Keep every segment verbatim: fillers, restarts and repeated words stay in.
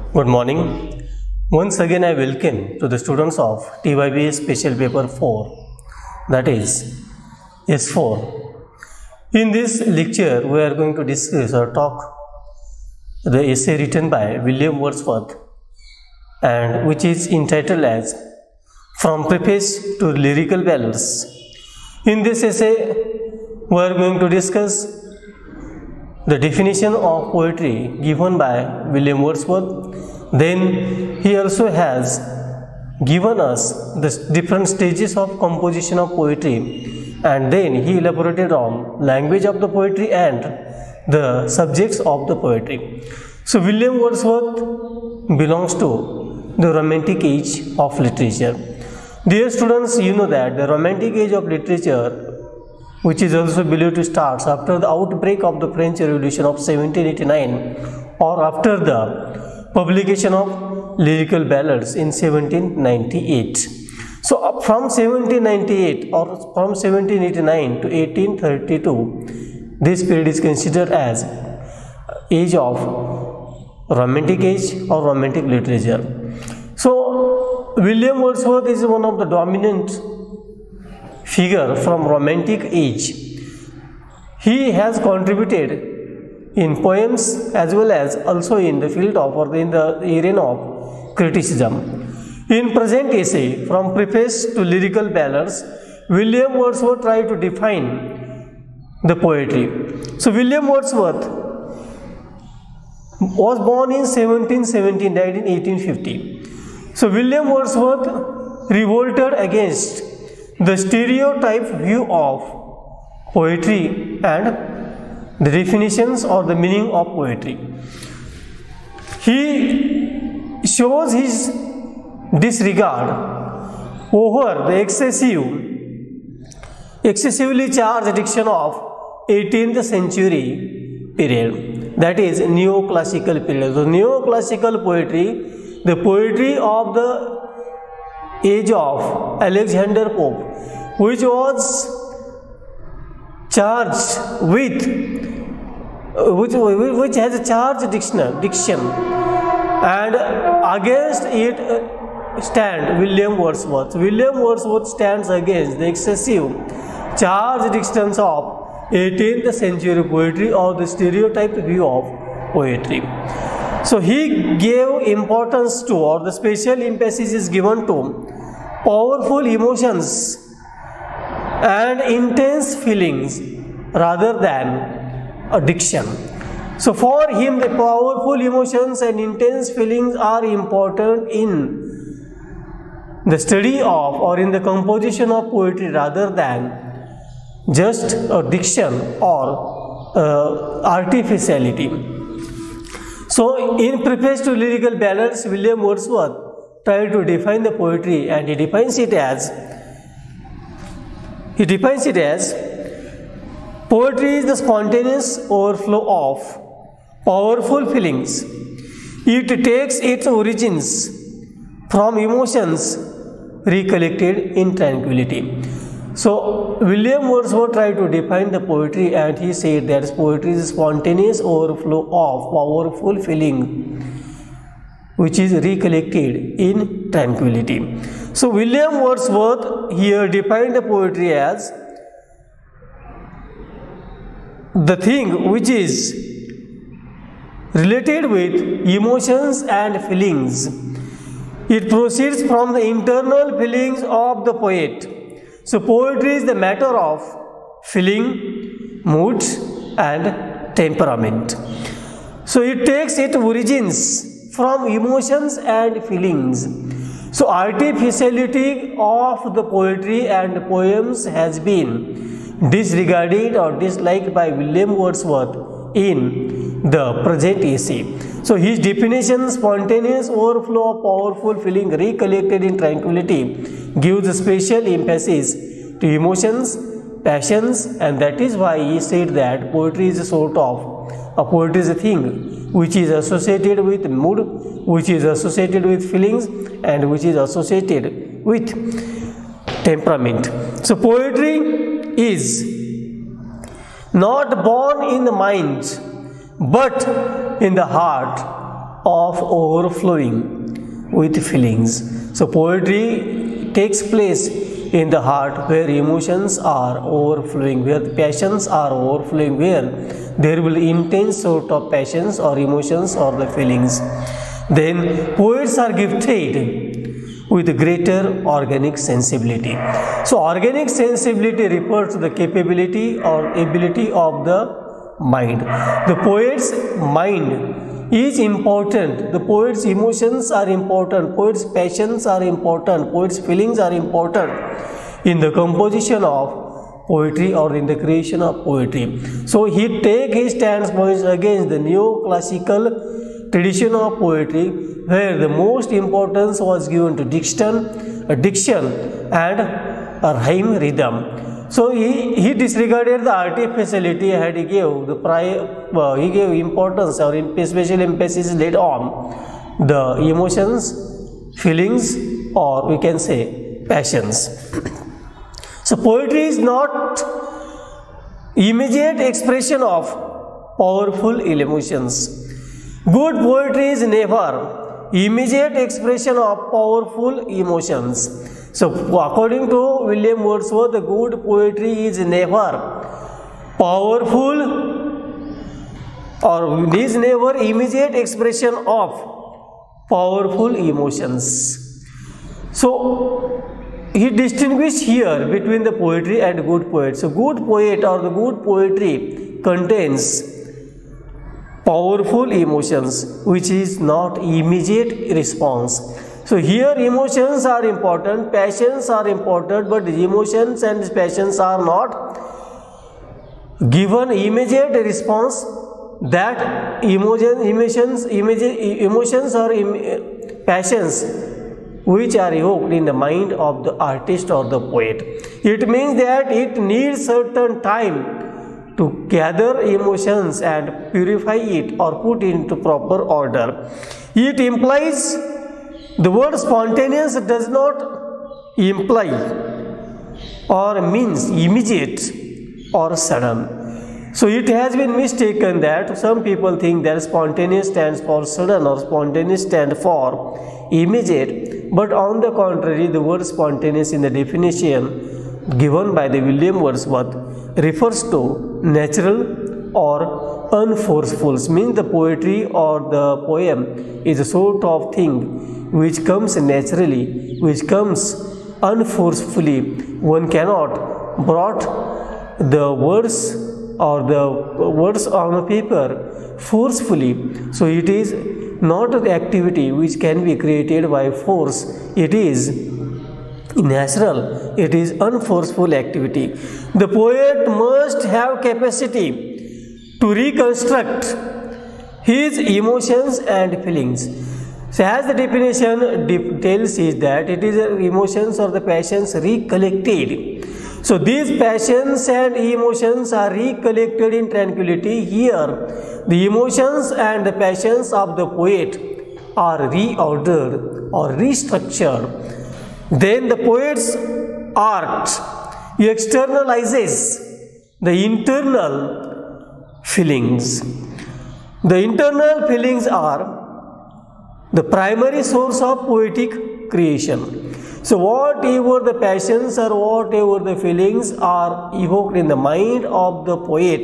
Good morning. Once again I welcome to the students of T Y B S Special Paper four, that is S four. In this lecture we are going to discuss or talk the essay written by William Wordsworth and which is entitled as From Preface to Lyrical Ballads. In this essay we are going to discuss the definition of poetry given by William Wordsworth. Then he also has given us the different stages of composition of poetry, and then he elaborated on language of the poetry and the subjects of the poetry. So William Wordsworth belongs to the Romantic age of literature. Dear students, you know that the Romantic age of literature, which is also believed to start after the outbreak of the French Revolution of seventeen eighty-nine or after the publication of lyrical ballads in seventeen ninety-eight. So from seventeen ninety-eight or from seventeen eighty-nine to eighteen thirty-two, this period is considered as age of Romantic age or Romantic literature. So William Wordsworth is one of the dominant figure from Romantic age. He has contributed in poems as well as also in the field of or in the arena of criticism. In present essay, From Preface to Lyrical Ballads, William Wordsworth tried to define the poetry. So William Wordsworth was born in seventeen seventeen, died in eighteen fifty. So William Wordsworth revolted against the stereotype view of poetry and the definitions or the meaning of poetry. He shows his disregard over the excessive, excessively charged diction of eighteenth century period, that is neoclassical period. So neoclassical poetry, the poetry of the age of Alexander Pope, which was charged with which, which has a charged diction, diction and against it stand William Wordsworth. William Wordsworth stands against the excessive charged dictions of eighteenth century poetry or the stereotyped view of poetry. So he gave importance to, or the special emphasis is given to, powerful emotions and intense feelings rather than addiction. So for him the powerful emotions and intense feelings are important in the study of or in the composition of poetry rather than just addiction or uh, artificiality. So in Preface to Lyrical Ballads, William Wordsworth tried to define the poetry, and he defines it as he defines it as poetry is the spontaneous overflow of powerful feelings. It takes its origins from emotions recollected in tranquility. So William Wordsworth tried to define the poetry, and he said that poetry is a spontaneous overflow of powerful feeling which is recollected in tranquility. So William Wordsworth here defined the poetry as the thing which is related with emotions and feelings. It proceeds from the internal feelings of the poet. So poetry is the matter of feeling, moods and temperament. So it takes its origins from emotions and feelings. So artificiality of the poetry and poems has been disregarded or disliked by William Wordsworth in the present essay. So his definition, spontaneous overflow of powerful feeling recollected in tranquility, gives a special emphasis to emotions, passions, and that is why he said that poetry is a sort of, a poetry is a thing which is associated with mood, which is associated with feelings, and which is associated with temperament. So poetry is not born in the mind but in the heart of overflowing with feelings. So poetry takes place in the heart where emotions are overflowing, where the passions are overflowing, where there will be intense sort of passions or emotions or the feelings. Then poets are gifted with greater organic sensibility. So organic sensibility refers to the capability or ability of the mind. The poet's mind is important. The poet's emotions are important. Poet's passions are important. Poet's feelings are important in the composition of poetry or in the creation of poetry. So he take his standpoints against the neoclassical tradition of poetry, where the most importance was given to diction, a diction and a rhyme rhythm. So he, he disregarded the artificiality and he gave the prior, uh, he gave importance or special emphasis laid on the emotions, feelings, or we can say passions. So poetry is not immediate expression of powerful emotions. Good poetry is never immediate expression of powerful emotions. So according to William Wordsworth, the good poetry is never powerful or is never immediate expression of powerful emotions. So he distinguished here between the poetry and good poet. So good poet or the good poetry contains powerful emotions which is not immediate response. So here emotions are important, passions are important, but emotions and passions are not given immediate response. That emotion, emotions, emotions or passions which are evoked in the mind of the artist or the poet. It means that it needs certain time to gather emotions and purify it or put into proper order. It implies, the word spontaneous does not imply or means immediate or sudden. So it has been mistaken that some people think that spontaneous stands for sudden or spontaneous stands for immediate, but on the contrary, the word spontaneous in the definition given by the William Wordsworth refers to natural or unforceful. Means the poetry or the poem is a sort of thing which comes naturally, which comes unforcefully. One cannot brought the words or the words on a paper forcefully. So it is not the activity which can be created by force. It is natural, it is unforceful activity. The poet must have capacity to reconstruct his emotions and feelings. So as the definition tells is that it is emotions or the passions recollected. So these passions and emotions are recollected in tranquility. Here the emotions and the passions of the poet are reordered or restructured. Then the poet's art externalizes the internal feelings. The internal feelings are the primary source of poetic creation. So whatever the passions or whatever the feelings are evoked in the mind of the poet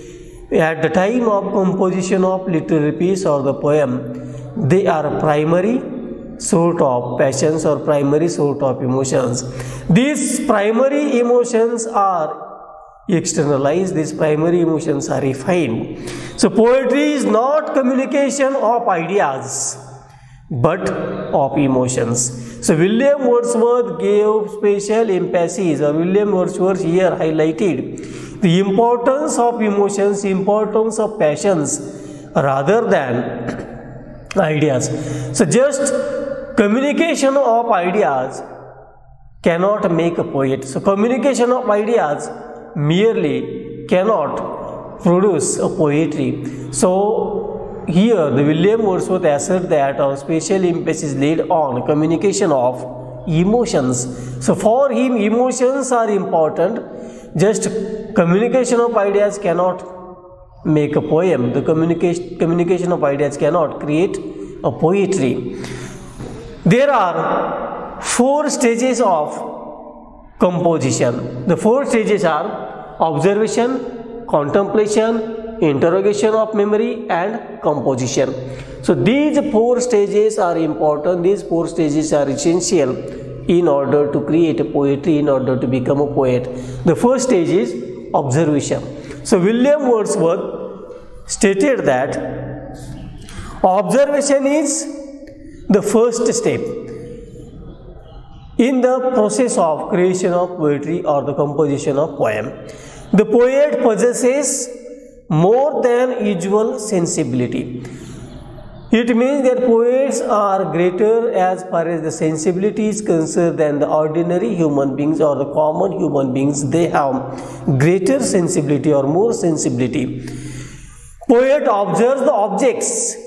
at the time of composition of literary piece or the poem, they are primary sort of passions or primary sort of emotions. These primary emotions are externalized, these primary emotions are refined. So poetry is not communication of ideas but of emotions. So William Wordsworth gave special emphasis, or William Wordsworth here highlighted the importance of emotions, importance of passions rather than ideas. So just communication of ideas cannot make a poet. So communication of ideas merely cannot produce a poetry. So here the William Wordsworth asserts that our special emphasis laid on communication of emotions. So for him emotions are important. Just communication of ideas cannot make a poem. The communication communication of ideas cannot create a poetry. There are four stages of composition. The four stages are observation, contemplation, interrogation of memory, and composition. So these four stages are important. These four stages are essential in order to create a poetry, in order to become a poet. The first stage is observation. So William Wordsworth stated that observation is the first step in the process of creation of poetry or the composition of poem. The poet possesses more than usual sensibility. It means that poets are greater as far as the sensibility is concerned than the ordinary human beings or the common human beings. They have greater sensibility or more sensibility. Poet observes the objects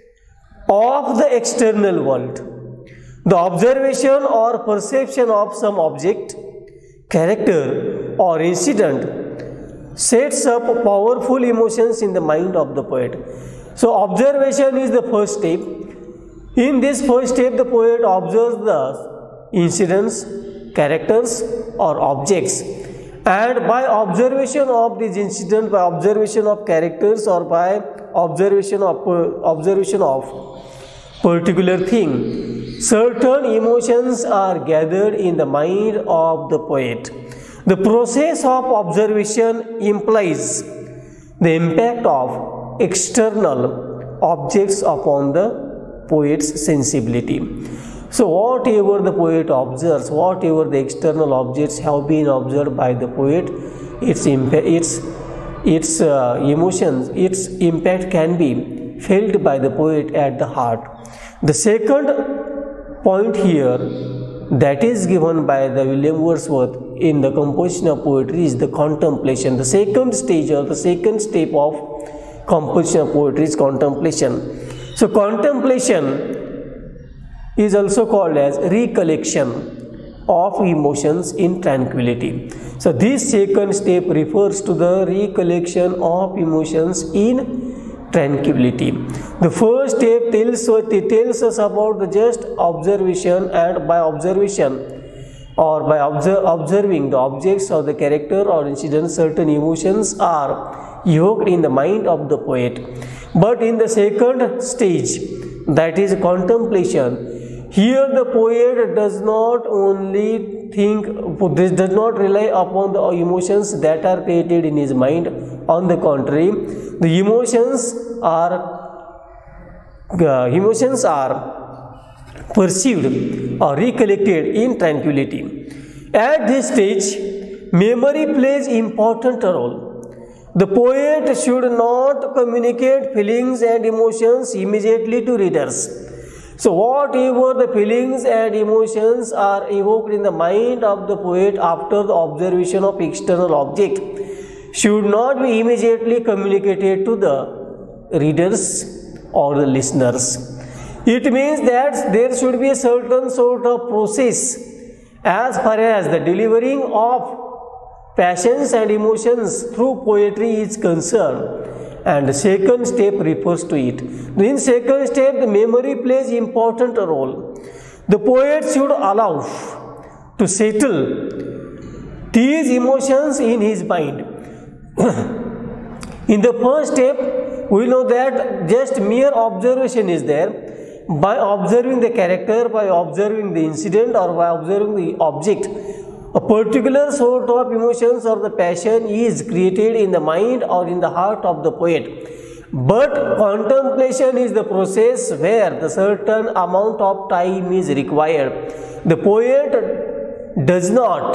of the external world. The observation or perception of some object, character, or incident sets up powerful emotions in the mind of the poet. So observation is the first step. In this first step, the poet observes the incidents, characters, or objects, and by observation of these incidents, by observation of characters, or by observation of observation of particular thing, certain emotions are gathered in the mind of the poet. The process of observation implies the impact of external objects upon the poet's sensibility. So whatever the poet observes, whatever the external objects have been observed by the poet, its impact, its its uh, emotions, its impact can be felt by the poet at the heart. The second point here that is given by the William Wordsworth in the composition of poetry is the contemplation. The second stage or the second step of composition of poetry is contemplation. So contemplation is also called as recollection of emotions in tranquility. So this second step refers to the recollection of emotions in tranquility. The first step tells, it tells us about the just observation, and by observation or by observe, observing the objects or the character or incident, certain emotions are evoked in the mind of the poet. But in the second stage, that is contemplation, here the poet does not only think, this does not rely upon the emotions that are created in his mind. On the contrary, the emotions are uh, emotions are perceived or recollected in tranquility. At this stage, memory plays important role. The poet should not communicate feelings and emotions immediately to readers. So whatever the feelings and emotions are evoked in the mind of the poet after the observation of external object should not be immediately communicated to the readers or the listeners. It means that there should be a certain sort of process as far as the delivering of passions and emotions through poetry is concerned, and the second step refers to it. In second step, the memory plays important role. The poet should allow to settle these emotions in his mind. In the first step, we know that just mere observation is there. By observing the character, by observing the incident, or by observing the object, a particular sort of emotions or the passion is created in the mind or in the heart of the poet. But contemplation is the process where the certain amount of time is required. The poet does not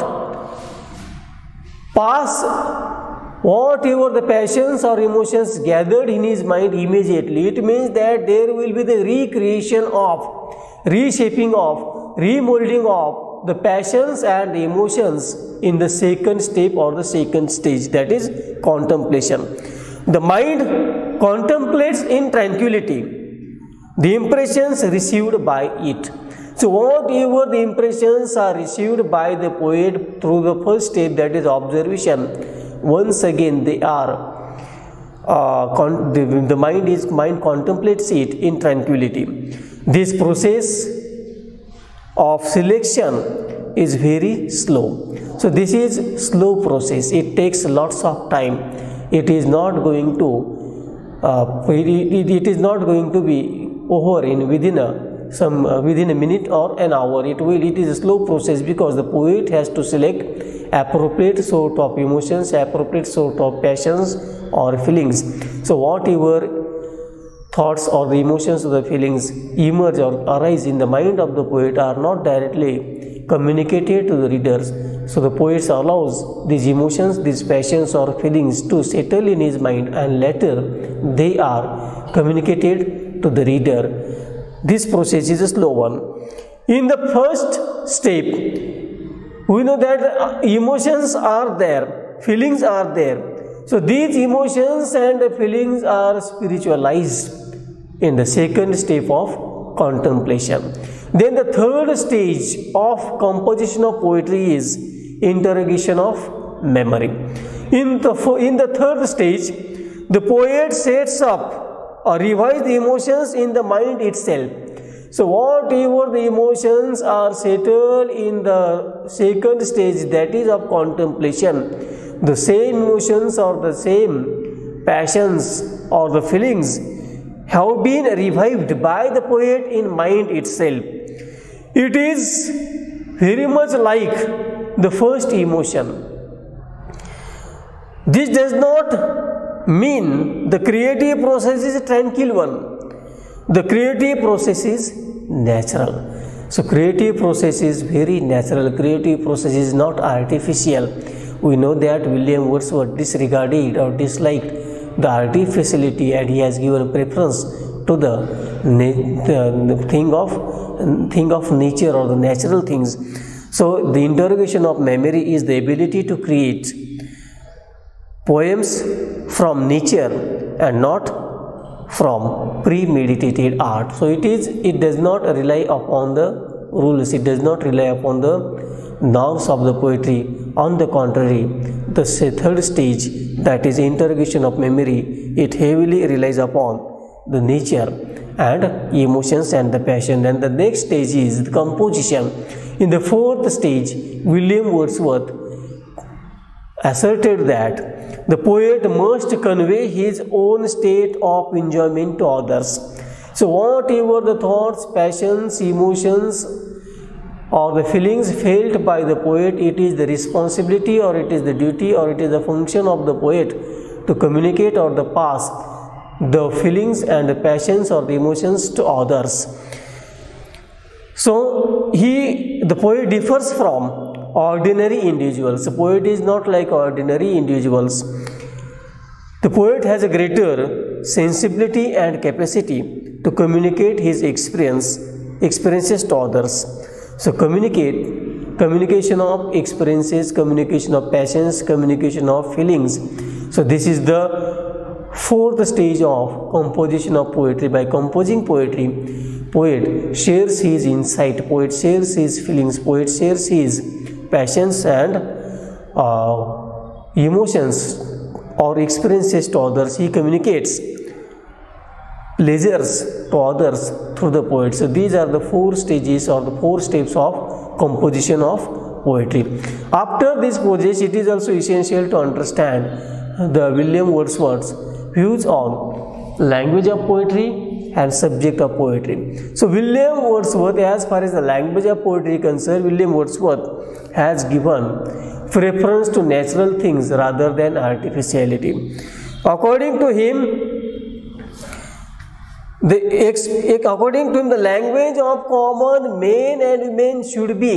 pass whatever the passions or emotions gathered in his mind immediately. It means that there will be the recreation of, reshaping of, remolding of the passions and the emotions in the second step or the second stage, that is contemplation. The mind contemplates in tranquility the impressions received by it. So whatever the impressions are received by the poet through the first step, that is observation, once again they are uh, con the, the mind is mind contemplates it in tranquility. This process of selection is very slow. So this is slow process. It takes lots of time. It is not going to uh, it, it, it is not going to be over in within a some uh, within a minute or an hour. It will it is a slow process because the poet has to select appropriate sort of emotions, appropriate sort of passions or feelings. So whatever thoughts or the emotions or the feelings emerge or arise in the mind of the poet are not directly communicated to the readers. So the poet allows these emotions, these passions or feelings to settle in his mind, and later they are communicated to the reader. This process is a slow one. In the first step, we know that emotions are there, feelings are there. So these emotions and feelings are spiritualized in the second step of contemplation. Then the third stage of composition of poetry is interrogation of memory. In the, in the third stage, the poet sets up or revives the emotions in the mind itself. So whatever the emotions are settled in the second stage, that is of contemplation, the same emotions or the same passions or the feelings have been revived by the poet in mind itself. It is very much like the first emotion. This does not mean the creative process is a tranquil one. The creative process is natural. So creative process is very natural. Creative process is not artificial. We know that William Wordsworth disregarded or disliked the artificiality, and he has given preference to the, the, the thing of thing of nature or the natural things. So the interrogation of memory is the ability to create poems from nature and not from premeditated art. So it is it does not rely upon the rules, it does not rely upon the norms of the poetry. On the contrary, the third stage, that is interrogation of memory, it heavily relies upon the nature and emotions and the passion. And the next stage is the composition. In the fourth stage, William Wordsworth asserted that the poet must convey his own state of enjoyment to others. So whatever the thoughts, passions, emotions or the feelings felt by the poet, it is the responsibility or it is the duty or it is the function of the poet to communicate or the pass the feelings and the passions or the emotions to others. So he, the poet differs from ordinary individuals. The poet is not like ordinary individuals. The poet has a greater sensibility and capacity to communicate his experience, experiences to others. So communicate, communication of experiences, communication of passions, communication of feelings. So this is the fourth stage of composition of poetry. By composing poetry, poet shares his insight, poet shares his feelings, poet shares his passions and uh, emotions or experiences to others. He communicates pleasures to others through the poet. So these are the four stages or the four steps of composition of poetry. After this process, it is also essential to understand the William Wordsworth's views on language of poetry and subject of poetry. So William Wordsworth, as far as the language of poetry is concerned, William Wordsworth has given preference to natural things rather than artificiality. According to him, The, according to him, the language of common men and women should be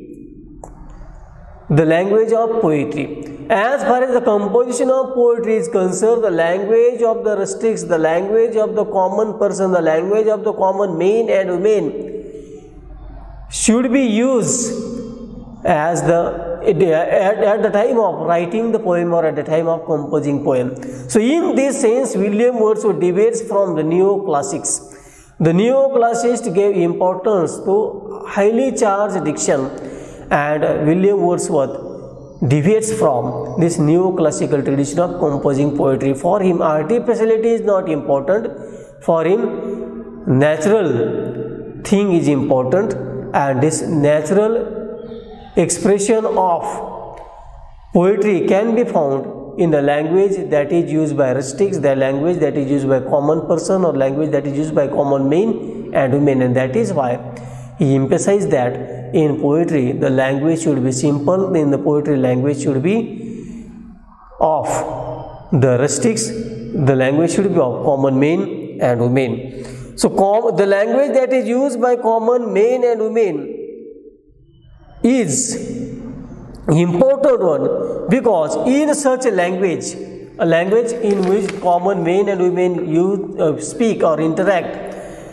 the language of poetry. As far as the composition of poetry is concerned, the language of the rustics, the language of the common person, the language of the common men and women should be used as the at, at the time of writing the poem or at the time of composing poem. So in this sense, William Wordsworth deviates from the neoclassics. The neoclassicists gave importance to highly charged diction, and William Wordsworth deviates from this neoclassical tradition of composing poetry. For him, artificiality is not important. For him, natural thing is important, and this natural expression of poetry can be found in the language that is used by rustics, the language that is used by common person, or language that is used by common men and women. And that is why he emphasized that in poetry the language should be simple, in the poetry language should be of the rustics, the language should be of common men and women. So com the language that is used by common men and women is important one, because in such a language, a language in which common men and women use, uh, speak or interact,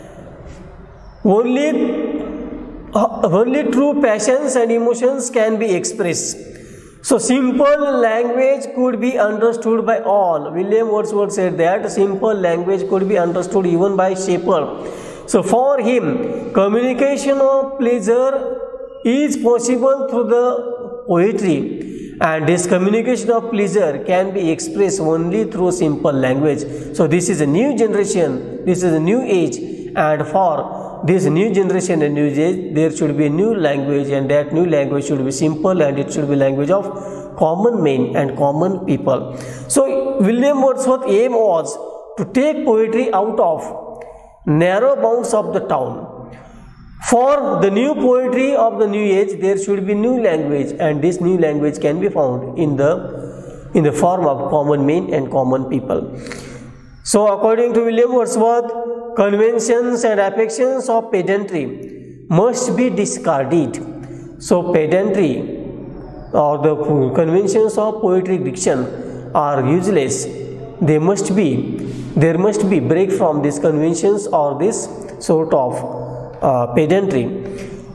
only uh, only true passions and emotions can be expressed. So simple language could be understood by all. William Wordsworth said that simple language could be understood even by shepherd. So for him, communication of pleasure is possible through the poetry, and this communication of pleasure can be expressed only through simple language. So this is a new generation, this is a new age, and for this new generation and new age, there should be a new language, and that new language should be simple, and it should be language of common men and common people. So William Wordsworth's aim was to take poetry out of narrow bounds of the town. For the new poetry of the new age, there should be new language, and this new language can be found in the in the form of common men and common people. So according to William Wordsworth, conventions and affections of pedantry must be discarded. So pedantry or the conventions of poetic diction are useless. They must be, there must be break from these conventions or this sort of uh, pedantry.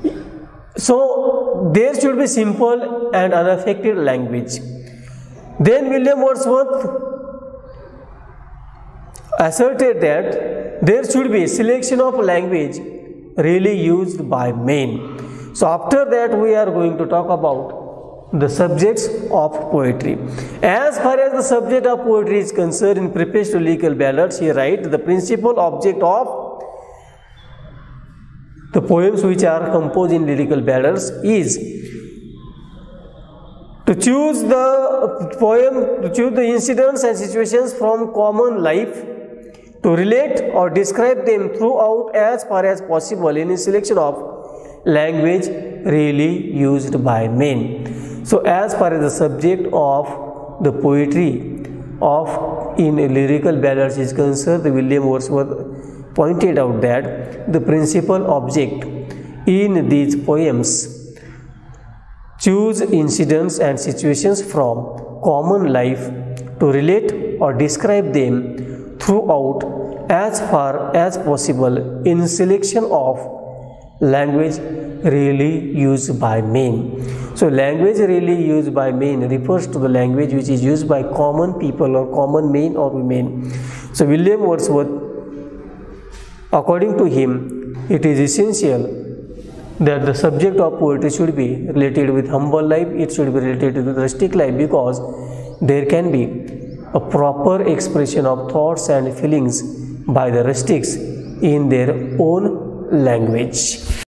So there should be simple and unaffected language. Then William Wordsworth asserted that there should be a selection of language really used by men. So after that we are going to talk about the subjects of poetry. As far as the subject of poetry is concerned, in Preface to Lyrical Ballads, he writes the principal object of the poems which are composed in lyrical ballads is to choose the poem, to choose the incidents and situations from common life, to relate or describe them throughout as far as possible in a selection of language really used by men. So as far as the subject of the poetry of in lyrical ballads is concerned, the William Wordsworth pointed out that the principal object in these poems choose incidents and situations from common life to relate or describe them throughout as far as possible in selection of language really used by men. So language really used by men refers to the language which is used by common people or common men or women. So William Wordsworth, according to him, it is essential that the subject of poetry should be related with humble life, it should be related with rustic life, because there can be a proper expression of thoughts and feelings by the rustics in their own language.